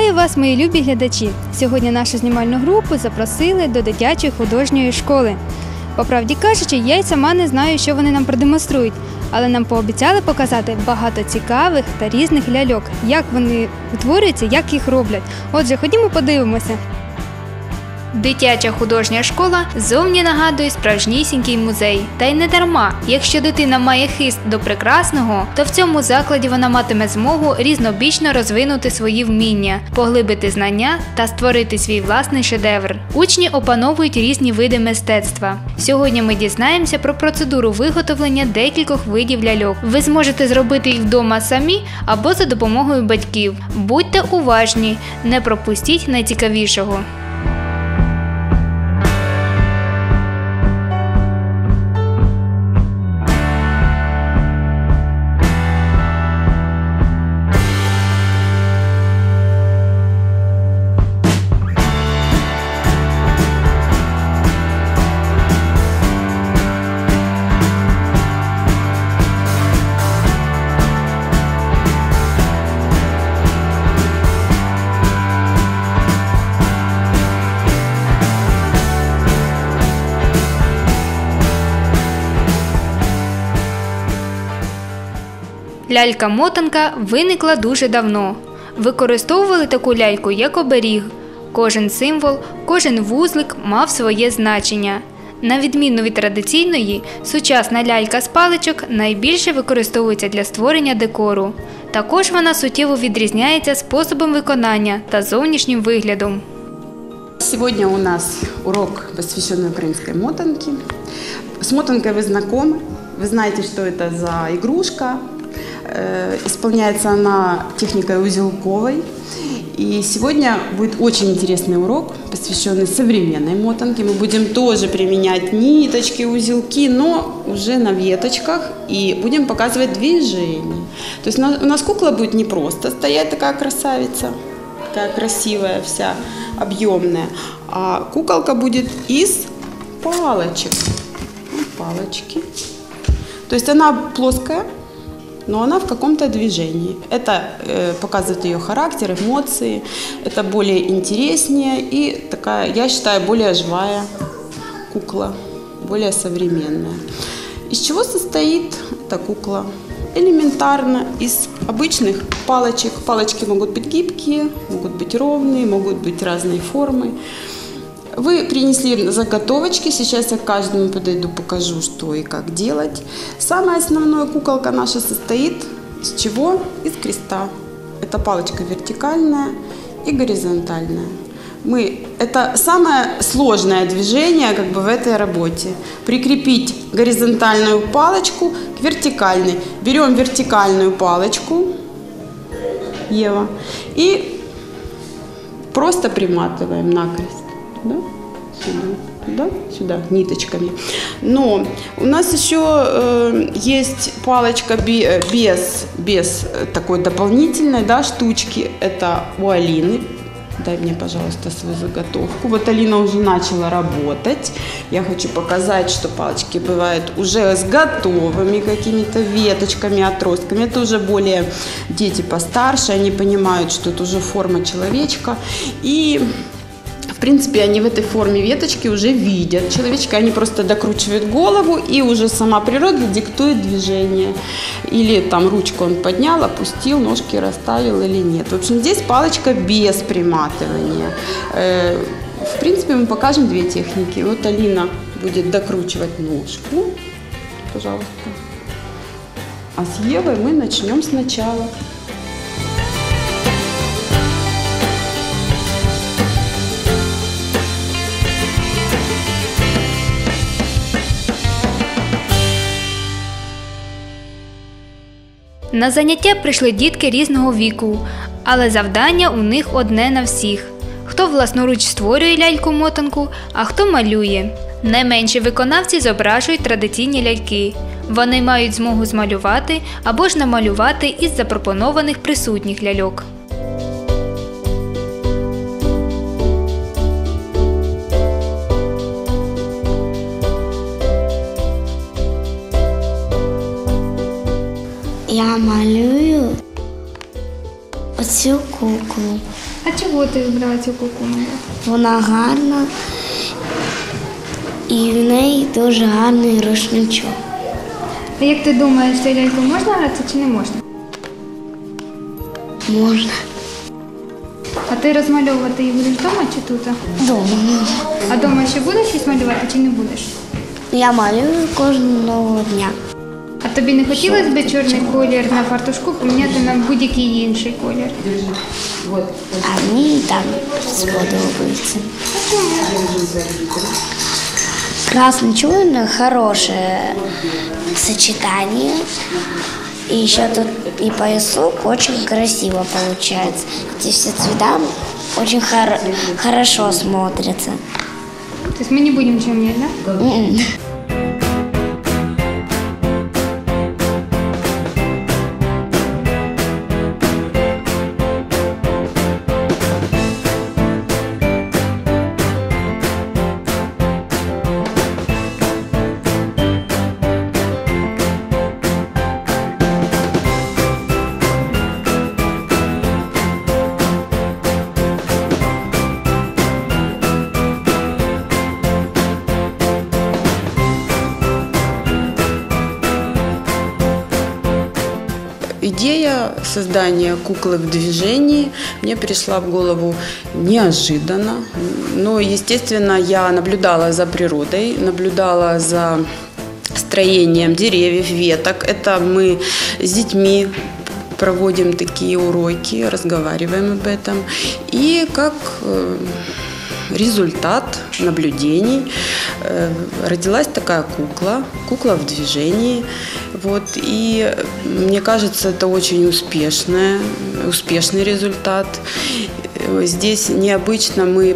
Вітаю вас, мої любі глядачі! Сьогодні нашу знімальну групу запросили до дитячої художньої школи. По правді кажучи, я й сама не знаю, що вони нам продемонструють, але нам пообіцяли показати багато цікавих та різних ляльок, як вони утворюються, як їх роблять. Отже, ходімо подивимося. Дитяча художня школа зовні нагадує справжнісінький музей. Та й не дарма. Якщо дитина має хист до прекрасного, то в цьому закладі вона матиме змогу різнобічно розвинути свої вміння, поглибити знання та створити свій власний шедевр. Учні опановують різні види мистецтва. Сьогодні ми дізнаємося про процедуру виготовлення декількох видів ляльок. Ви зможете зробити їх вдома самі або за допомогою батьків. Будьте уважні, не пропустіть найцікавішого. Лялька-мотанка виникла дуже давно. Використовували таку ляльку як оберіг. Кожен символ, кожен вузлик мав своє значення. На відміну від традиційної, сучасна лялька з паличок найбільше використовується для створення декору. Також вона суттєво відрізняється способом виконання та зовнішнім виглядом. Сегодня у нас урок, посвященный украинской мотанке. С мотанкой вы знакомы, вы знаете, что это за игрушка. Исполняется она техникой узелковой. И сегодня будет очень интересный урок, посвященный современной мотанке. Мы будем тоже применять ниточки, узелки, но уже на веточках. И будем показывать движение. То есть у нас кукла будет не просто стоять, такая красавица, такая красивая вся, объемная. А куколка будет из палочек. Вот палочки. То есть она плоская, но она в каком-то движении. Это показывает ее характер, эмоции. Это более интереснее и такая, я считаю, более живая кукла, более современная. Из чего состоит эта кукла? Элементарно из обычных палочек. Палочки могут быть гибкие, могут быть ровные, могут быть разной формы. Вы принесли заготовочки, сейчас я к каждому подойду, покажу, что и как делать. Самая основная куколка наша состоит из чего? Из креста. Это палочка вертикальная и горизонтальная. Это самое сложное движение в этой работе. Прикрепить горизонтальную палочку к вертикальной. Берем вертикальную палочку, Ева, и просто приматываем накрест. Да? Сюда, сюда, ниточками. Но у нас еще есть палочка без такой дополнительной, да, штучки. Это у Алины. Дай мне, пожалуйста, свою заготовку. Вот Алина уже начала работать. Я хочу показать, что палочки бывают уже с готовыми какими-то веточками, отростками. Это уже более дети постарше, они понимают, что это уже форма человечка. И в принципе, они в этой форме веточки уже видят человечка, они просто докручивают голову, и уже сама природа диктует движение. Или там ручку он поднял, опустил, ножки расставил или нет. В общем, здесь палочка без приматывания. В принципе, мы покажем две техники. Вот Алина будет докручивать ножку, пожалуйста. А с Евой мы начнем сначала. На заняття прийшли дітки різного віку, але завдання у них одне на всіх. Хто власноруч створює ляльку-мотанку, а хто малює. Найменші виконавці зображують традиційні ляльки. Вони мають змогу змалювати або ж намалювати із запропонованих присутніх ляльок. Я малюю оцю куклу. А чого ти вибрала цю куклу малювати? Вона гарна і в неї дуже гарний рушничок. А як ти думаєш, цю ляльку можна грати чи не можна? Можна. А ти розмальовувати її будеш вдома чи тут? Дома. А вдома ще будеш щось малювати чи не будеш? Я малюю кожного дня. А тобі не хотілося б чорний колір на фартушку поміняти на будь-який інший колір? А мені там сподобається. Красно-черное хорошее сочетание. И еще тут и поясок очень красиво получается. Эти все цвета очень хорошо смотрятся. То есть мы не будем ничего менять, да? Идея создания куклы в движении мне пришла в голову неожиданно. Но, естественно, я наблюдала за природой, наблюдала за строением деревьев, веток. Это мы с детьми проводим такие уроки, разговариваем об этом. И как результат наблюдений родилась такая кукла в движении. Вот, и мне кажется, это очень успешный результат. Здесь необычно мы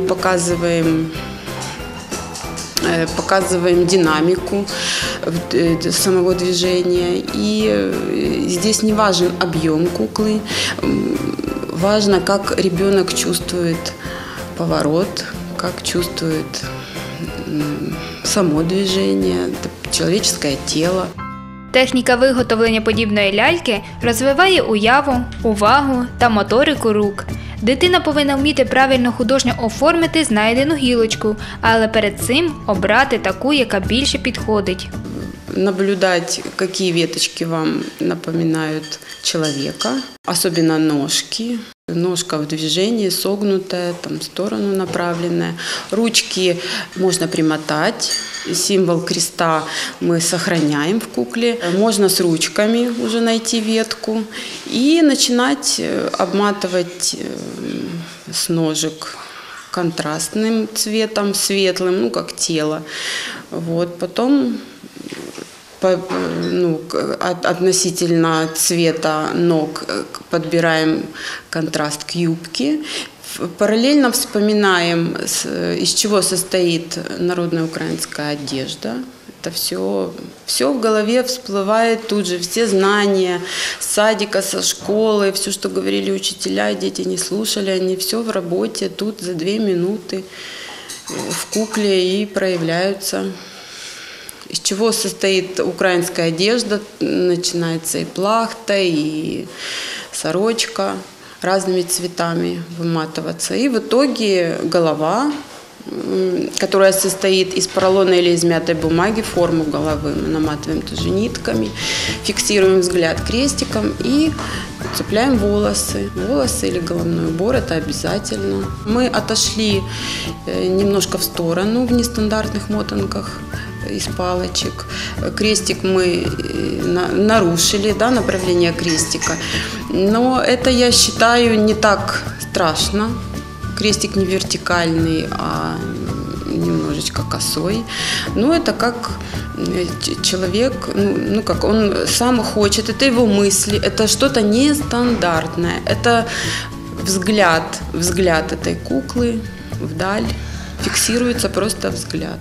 показываем динамику самого движения. И здесь не важен объем куклы, важно, как ребенок чувствует поворот, как чувствует само движение, человеческое тело. Техніка виготовлення подібної ляльки розвиває уяву, увагу та моторику рук. Дитина повинна вміти правильно художньо оформити знайдену гілочку, але перед цим обрати таку, яка більше підходить. Наблюдать, какие веточки вам напоминают человека, особенно ножки. Ножка в движении, согнутая, там в сторону направленная. Ручки можно примотать. Символ креста мы сохраняем в кукле. Можно с ручками уже найти ветку и начинать обматывать с ножек контрастным цветом, светлым, ну как тело. Вот. Потом относительно цвета ног подбираем контраст к юбке. Параллельно вспоминаем, из чего состоит народная украинская одежда. Это все в голове всплывает тут же, все знания с садика, со школы, все, что говорили учителя, дети не слушали, они все в работе, тут за 2 минуты в кукле и проявляются. Из чего состоит украинская одежда, начинается и плахта, и сорочка, разными цветами выматываться. И в итоге голова, которая состоит из поролона или измятой бумаги, форму головы мы наматываем тоже нитками, фиксируем взгляд крестиком и цепляем волосы. Волосы или головной убор – это обязательно. Мы отошли немножко в сторону в нестандартных мотанках из палочек. Крестик мы нарушили, да, направление крестика. Но это, я считаю, не так страшно. Крестик не вертикальный, а немножечко косой. Но это как человек, как он сам хочет, это его мысли, это что-то нестандартное. Это взгляд этой куклы вдаль, фиксируется просто взгляд.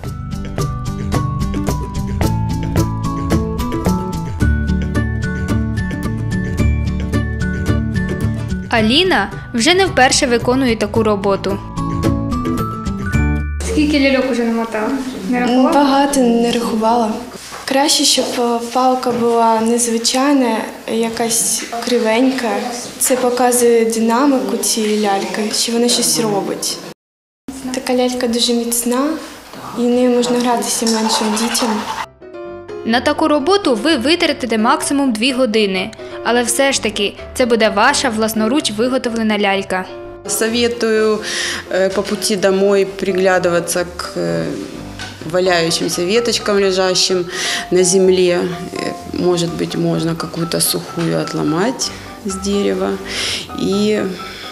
Аліна вже не вперше виконує таку роботу. Скільки ляльок уже намотала? Не рахувала? Багато не рахувала. Краще, щоб палка була незвичайна, якась кривенька. Це показує динаміку цієї ляльки, що вона щось робить. Така лялька дуже міцна, і нею можна гратися меншим дітям. На таку роботу ви витратите максимум 2 години, але все ж таки це буде ваша власноруч виготовлена лялька. Советую по пути домой приглядываться к валяющимся веточкам, лежащим на земле. Может быть, можно какую-то сухую отломать с дерева. И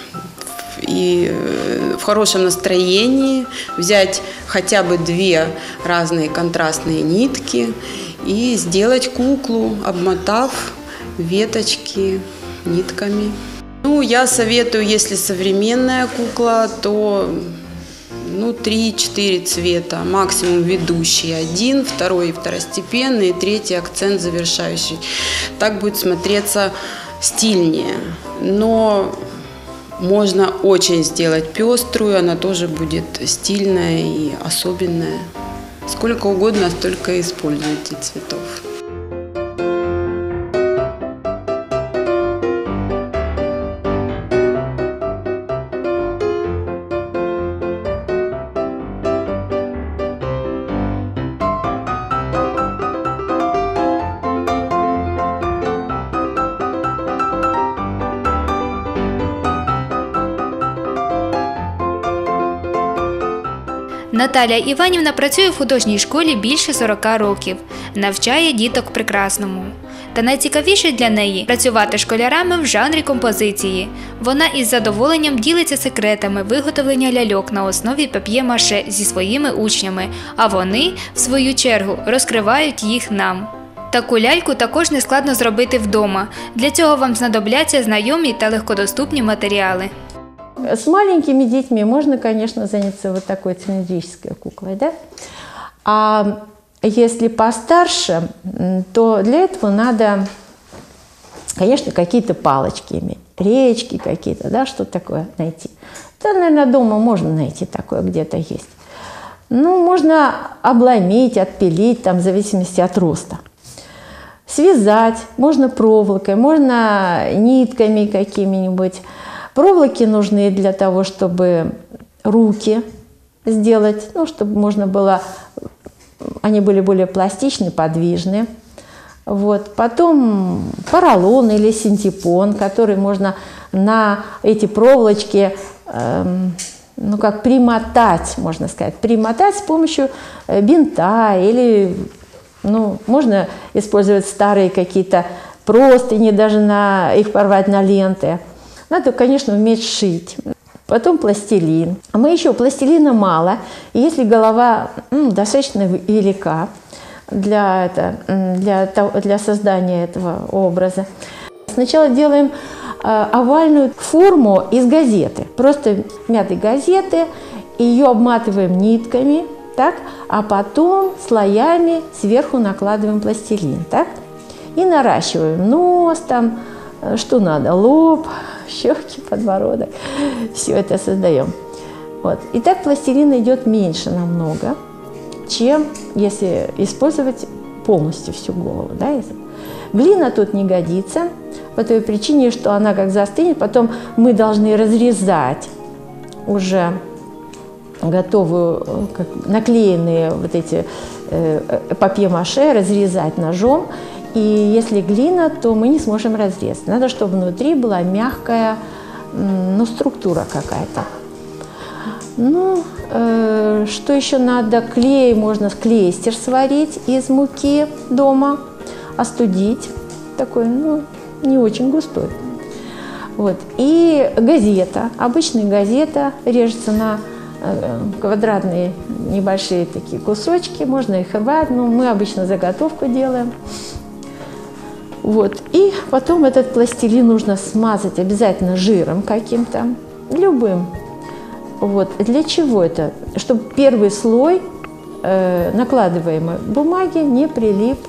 в хорошем настроении взять хотя бы 2 разные контрастные нитки и сделать куклу, обмотав веточки нитками. Ну, я советую, если современная кукла, то 3-4 цвета, максимум ведущий 1, второй второстепенный, третий акцент завершающий. Так будет смотреться стильнее, но можно очень сделать пеструю, она тоже будет стильная и особенная. Сколько угодно, столько используйте цветов. Наталя Іванівна працює в художній школі більше 40 років, навчає діток прекрасному. Та найцікавіше для неї – працювати школярами в жанрі композиції. Вона із задоволенням ділиться секретами виготовлення ляльок на основі пап'є-маше зі своїми учнями, а вони, в свою чергу, розкривають їх нам. Таку ляльку також нескладно зробити вдома. Для цього вам знадобляться знайомі та легкодоступні матеріали. С маленькими детьми можно, конечно, заняться вот такой цилиндрической куклой, да? А если постарше, то для этого надо, конечно, какие-то палочки иметь, речки какие-то, да, что такое найти. Да, наверное, дома можно найти такое, где-то есть. Ну, можно обломить, отпилить, там, в зависимости от роста. Связать, можно проволокой, можно нитками какими-нибудь. Проволоки нужны для того, чтобы руки сделать, ну, чтобы можно было, они были более пластичны, подвижны. Вот. Потом поролон или синтепон, который можно на эти проволочки, ну, как примотать, можно сказать, примотать с помощью бинта или, ну, можно использовать старые какие-то простыни, даже их порвать на ленты. Надо, конечно, уметь шить. Потом пластилин. Мы еще пластилина мало. И если голова достаточно велика для создания этого образа, сначала делаем овальную форму из газеты. Просто мятой газеты. Ее обматываем нитками, так, а потом слоями сверху накладываем пластилин. Так, и наращиваем нос, там, что надо, лоб, щеки, подбородок. Все это создаем. Вот. И так пластилин идет меньше намного, чем если использовать полностью всю голову. Да? Глина тут не годится по той причине, что она как застынет. Потом мы должны разрезать уже готовую, как наклеенные вот эти папье-маше, разрезать ножом. И если глина, то мы не сможем разрезать. Надо, чтобы внутри была мягкая, ну, структура какая-то. Ну, что еще надо? Клей, можно клейстер сварить из муки дома, остудить. Такой, ну, не очень густой. Вот. И газета. Обычная газета режется на квадратные небольшие такие кусочки. Можно их рвать, но мы обычно заготовку делаем. Вот. И потом этот пластилин нужно смазать обязательно жиром каким-то, любым. Вот. Для чего это? Чтобы первый слой накладываемой бумаги не прилип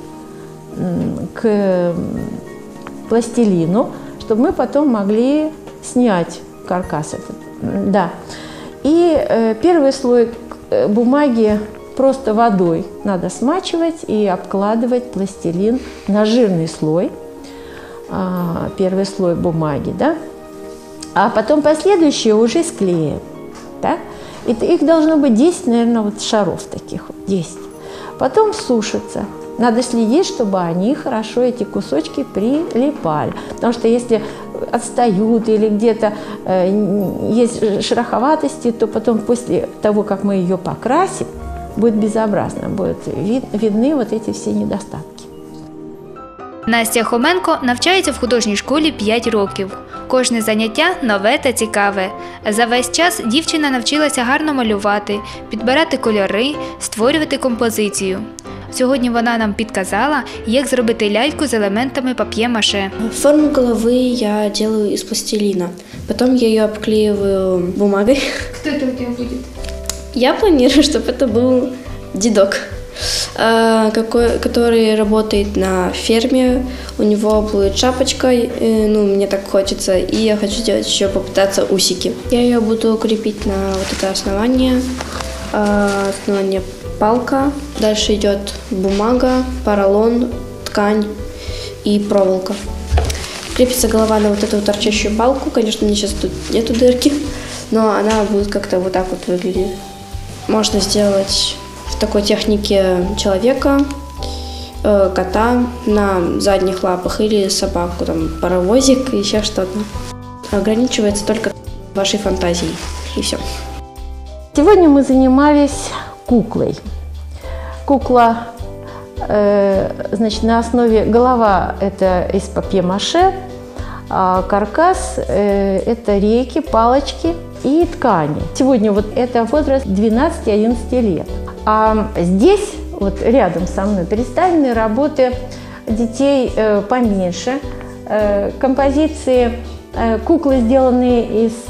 к пластилину, чтобы мы потом могли снять каркас этот. Да. И первый слой бумаги просто водой надо смачивать и обкладывать пластилин на жирный слой. Первый слой бумаги, да? А потом последующие уже с клеем. Да? И их должно быть 10, наверное, вот шаров таких, 10. Потом сушатся. Надо следить, чтобы они хорошо, эти кусочки, прилипали. Потому что если отстают или где-то есть шероховатости, то потом после того, как мы ее покрасим, будет безобразно, будут видны вот эти все недостатки. Настя Хоменко навчається в художній школі 5 років. Кожне заняття нове та цікаве. За весь час дівчина навчилася гарно малювати, підбирати кольори, створювати композицію. Сьогодні вона нам підказала, як зробити ляльку з елементами пап'є-маше. Форму головы я делаю из пластилина. Потом я ее обклеиваю бумагой. Хто це у тебе буде? Я планирую, чтобы это был дедок, который работает на ферме. У него будет шапочка, мне так хочется, и я хочу сделать еще попытаться усики. Я ее буду крепить на вот это основание палка. Дальше идет бумага, поролон, ткань и проволока. Крепится голова на вот эту торчащую палку. Конечно, мне сейчас тут нету дырки, но она будет как-то вот так вот выглядеть. Можно сделать в такой технике человека, кота на задних лапах или собаку, там паровозик, еще что-то. Ограничивается только вашей фантазией, и все. Сегодня мы занимались куклой. Кукла, значит, на основе голова – это из папье-маше, а каркас – это рейки, палочки и ткани. Сегодня вот это возраст 12-11 лет. А здесь, вот рядом со мной, представлены работы детей поменьше, композиции. Куклы, сделанные из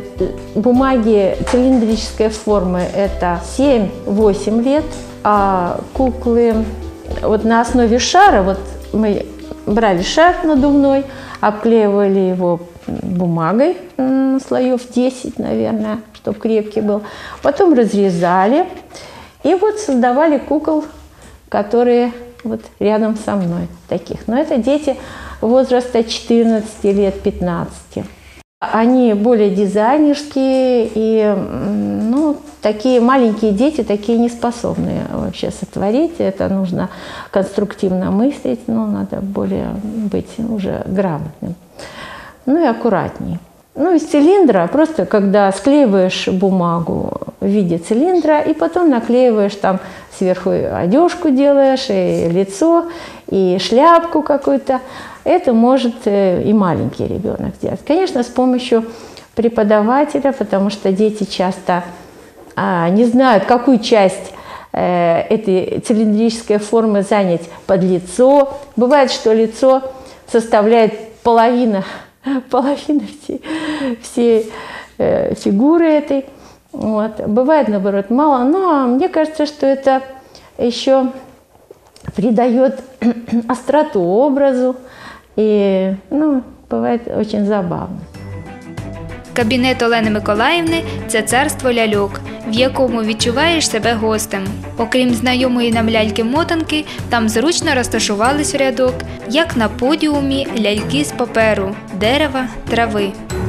бумаги цилиндрической формы, это 7-8 лет, а куклы вот на основе шара, вот мы брали шар надувной, обклеивали его бумагой, слоев 10, наверное, чтобы крепкий был, потом разрезали и вот создавали кукол, которые вот рядом со мной таких. Но это дети возраста 14 лет, 15. Они более дизайнерские и, такие маленькие дети, такие не способные вообще сотворить. Это нужно конструктивно мыслить, надо более быть уже грамотным. И аккуратней. Из цилиндра, просто когда склеиваешь бумагу в виде цилиндра и потом наклеиваешь там сверху одежку делаешь, и лицо, и шляпку какую-то, это может и маленький ребенок сделать. Конечно, с помощью преподавателя, потому что дети часто не знают, какую часть этой цилиндрической формы занять под лицо. Бывает, что лицо составляет половина всей фигуры этой. Вот. Бывает, наоборот, мало, но мне кажется, что это еще придает остроту образу и, бывает очень забавно. Кабінет Олени Миколаївни – це царство ляльок, в якому відчуваєш себе гостем. Окрім знайомої нам ляльки-мотанки, там зручно розташувались в рядок, як на подіумі, ляльки з паперу, дерева, трави.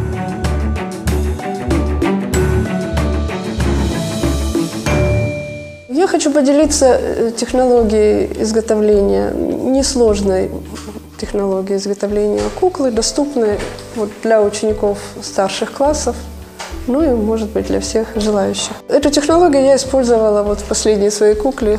Я хочу поделиться технологией изготовления, несложной технологией изготовления куклы, доступной для учеников старших классов, и, может быть, для всех желающих. Эту технологию я использовала в последней своей кукле.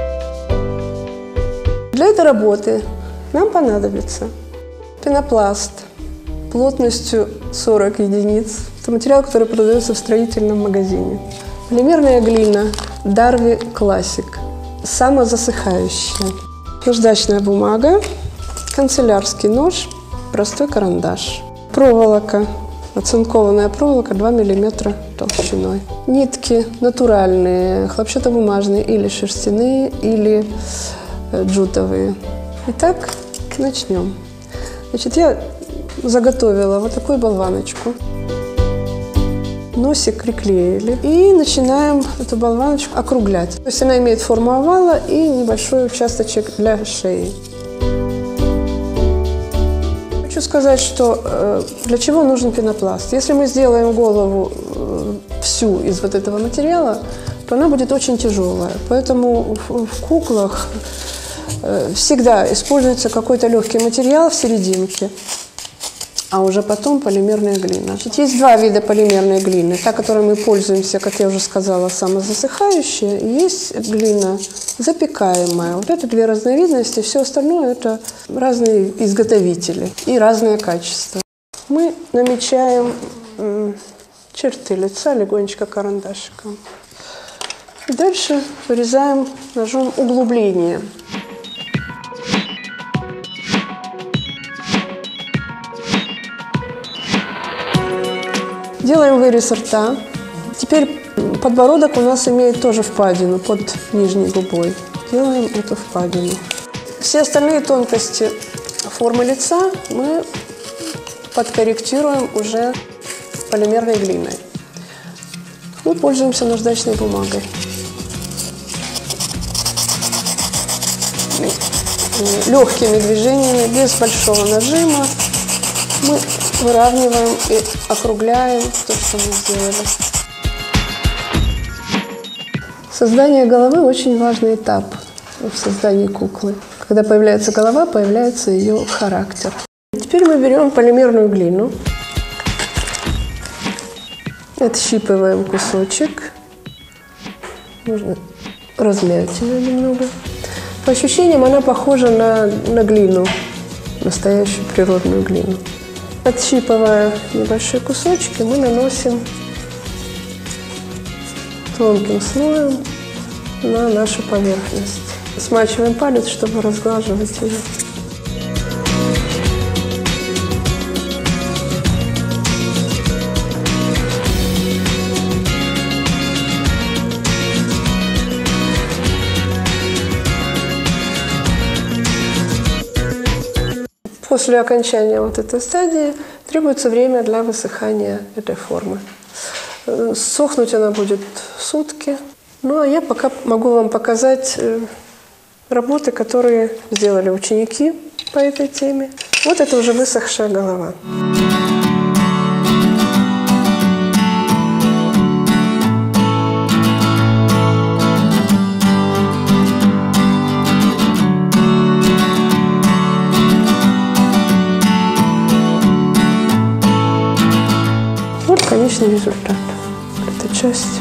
Для этой работы нам понадобится пенопласт плотностью 40 единиц. Это материал, который продается в строительном магазине. Полимерная глина Darvi Classic, самозасыхающая. Наждачная бумага, канцелярский нож, простой карандаш. Проволока, оцинкованная проволока 2 мм толщиной. Нитки натуральные, хлопчатобумажные или шерстяные, или джутовые. Итак, начнем. Я заготовила такую болваночку. носик приклеили. И начинаем эту болваночку округлять. То есть она имеет форму овала и небольшой участочек для шеи. Хочу сказать, что для чего нужен пенопласт. Если мы сделаем голову всю из вот этого материала, то она будет очень тяжелая. Поэтому в куклах всегда используется какой-то легкий материал в серединке, а уже потом полимерная глина. Есть два вида полимерной глины. Та, которой мы пользуемся, как я уже сказала, самозасыхающая, и есть глина запекаемая. Вот это две разновидности, все остальное это разные изготовители и разное качество. Мы намечаем черты лица легонечко карандашиком. И дальше вырезаем ножом углубление. Делаем вырез рта. Теперь подбородок у нас имеет тоже впадину под нижней губой. Делаем эту впадину. Все остальные тонкости формы лица мы подкорректируем уже полимерной глиной. Мы пользуемся наждачной бумагой. Легкими движениями, без большого нажима мы выравниваем и округляем то, что мы сделали. Создание головы очень важный этап в создании куклы. Когда появляется голова, появляется ее характер. Теперь мы берем полимерную глину, отщипываем кусочек, можно размять ее немного. По ощущениям она похожа на глину, настоящую природную глину. Отщипывая небольшие кусочки, мы наносим тонким слоем на нашу поверхность. Смачиваем палец, чтобы разглаживать ее. После окончания вот этой стадии требуется время для высыхания этой формы. Сохнуть она будет сутки. Ну, а я пока могу вам показать работы, которые сделали ученики по этой теме. Вот это уже высохшая голова. Вот конечный результат. Эта часть.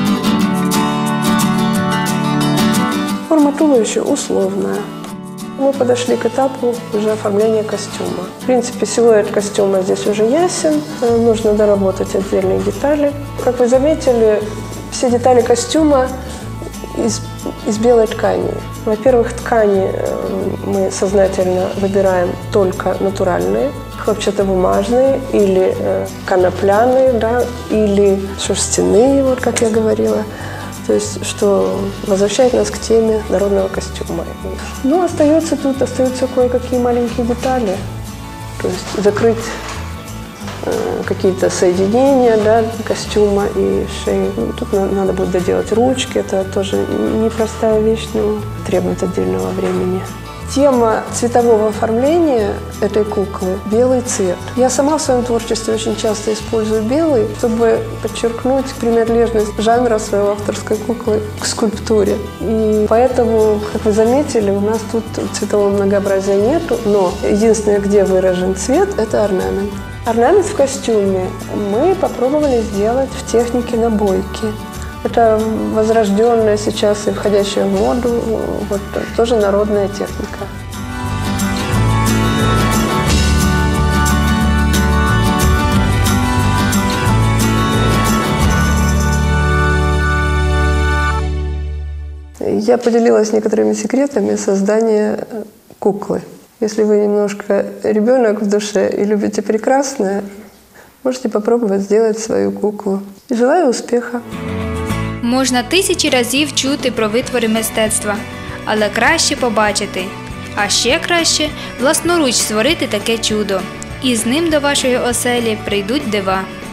Форма туловища условная. Мы подошли к этапу уже оформления костюма. В принципе, силуэт костюма здесь уже ясен. Нужно доработать отдельные детали. Как вы заметили, все детали костюма из белой ткани. Во-первых, ткани мы сознательно выбираем только натуральные, хлопчатобумажные или конопляные, да, или шерстяные, вот как я говорила. То есть, что возвращает нас к теме народного костюма. Но остаются кое-какие маленькие детали. То есть закрыть какие-то соединения, да, костюма и шеи. Тут надо будет доделать ручки. Это тоже непростая вещь, но требует отдельного времени. Тема цветового оформления этой куклы – белый цвет. Я сама в своем творчестве очень часто использую белый, чтобы подчеркнуть принадлежность жанра своей авторской куклы к скульптуре. И поэтому, как вы заметили, у нас тут цветового многообразия нету, но единственное, где выражен цвет – это орнамент. Орнамент в костюме мы попробовали сделать в технике набойки. Это возрожденная сейчас и входящая в моду, вот, тоже народная техника. Я поделилась некоторыми секретами создания куклы. Если вы немножко ребенок в душе и любите прекрасное, можете попробовать сделать свою куклу. И желаю успеха! Можна тисячі разів чути про витвори мистецтва, але краще побачити. А ще краще власноруч створити таке чудо. І з ним до вашої оселі прийдуть дива.